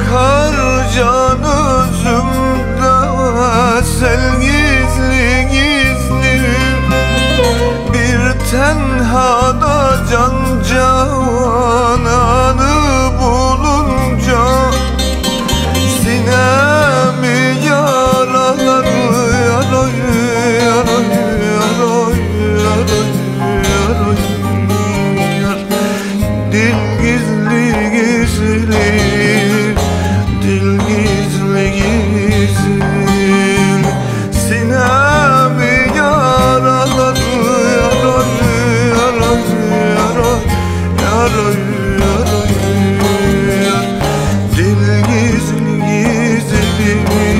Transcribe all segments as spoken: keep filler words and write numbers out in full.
akar can özümde, sel gizli gizli. Bir tenhada can cananı bulunca, sinemi yaralar yaroy yaroy yaroy yaroy yaroy yar. Dil gizli gizli, dil gizli gizli, sinemi yaralar yaroy yaroy yaroy yaroy yaroy yar. Dil gizli gizli,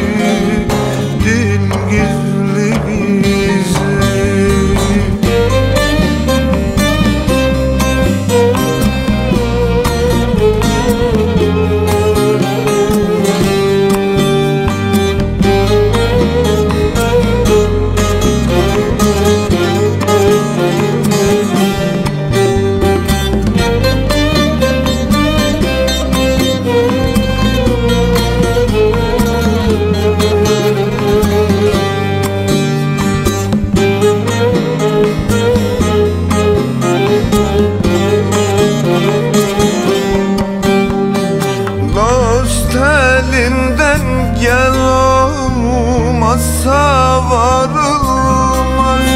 dil gizli gizli. Dost elinden gel olmazsa varılmaz,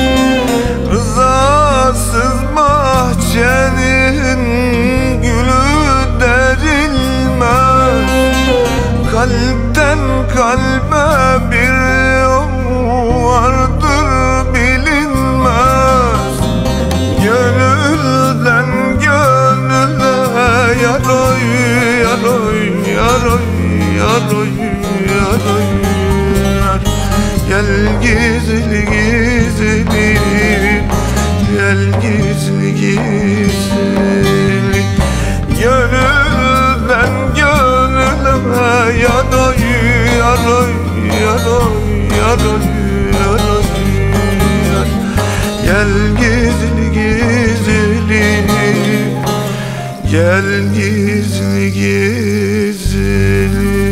rızasız bahçenin gülü derilmez. Kalpten kalbe bir yol vardır bilinmez, gönülden gönüle yaroy yaroy yaroy yaroy yaroy yar. Gel gizli gizli, gel gizli gizli, gönülden gönüle yaroy yaroy yaroy yaroy yaroy yar. Gel gizli gizli, gel gizli gizli.